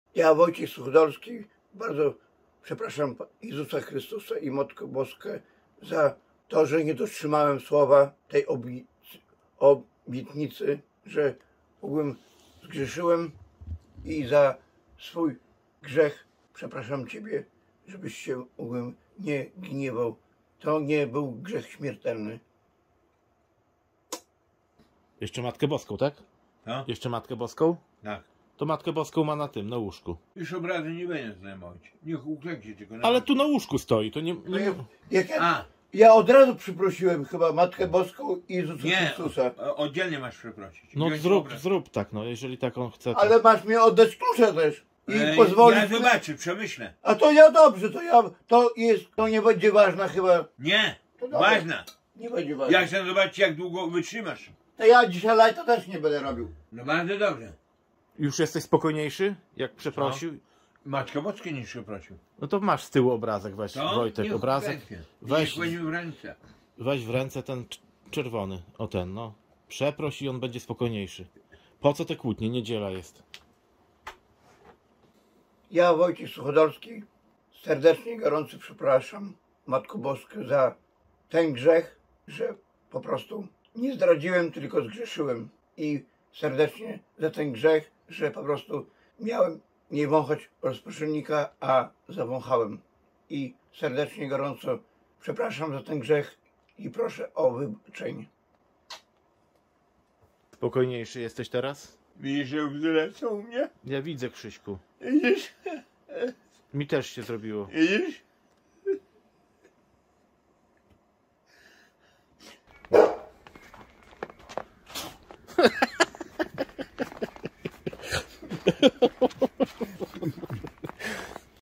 Ja, Wojciech Suchodolski, bardzo przepraszam Jezusa Chrystusa i Matkę Boską za to, że nie dotrzymałem słowa tej obietnicy, że zgrzeszyłem i za swój grzech przepraszam Ciebie, żebyś się nie gniewał. To nie był grzech śmiertelny. Jeszcze Matkę Boską, tak? No? Jeszcze Matkę Boską? Tak. To Matkę Boską ma na tym, na łóżku. Już obrazy nie będzie zdejmować. Niech uklęknie tylko na... Ale tu na łóżku stoi, to nie... Ja od razu przyprosiłem chyba Matkę Boską i Jezusa Chrystusa. Oddzielnie masz przeprosić. No Wziąć zrób tak, no, jeżeli tak on chce. To... Ale masz mi oddać klucze też. I pozwolić... Ja zobaczę, przemyślę. A to ja dobrze, to nie będzie ważna chyba. Nie, dobra. ważna. Nie będzie ważna. Ja chcę zobaczyć, jak długo wytrzymasz. To ja dzisiaj lajta też nie będę robił. No bardzo dobrze. Już jesteś spokojniejszy, jak przeprosił? Matkę Boską nie przeprosił. No to masz z tyłu obrazek, weź To? Wojtek, Niech obrazek. uklęknie. Weź w ręce ten czerwony, o ten, no. Przeproś i on będzie spokojniejszy. Po co te kłótnie? Niedziela jest. Ja, Wojciech Suchodolski, serdecznie, gorąco przepraszam Matkę Boską za ten grzech, że po prostu nie zdradziłem, tylko zgrzeszyłem. I serdecznie za ten grzech, że po prostu miałem nie wąchać rozproszennika, a zawąchałem. I serdecznie, gorąco przepraszam za ten grzech i proszę o wybaczenie. Spokojniejszy jesteś teraz? Widzisz, że łzy są u mnie? Ja widzę, Krzyśku. Widzisz? Mi też się zrobiło. Widzisz?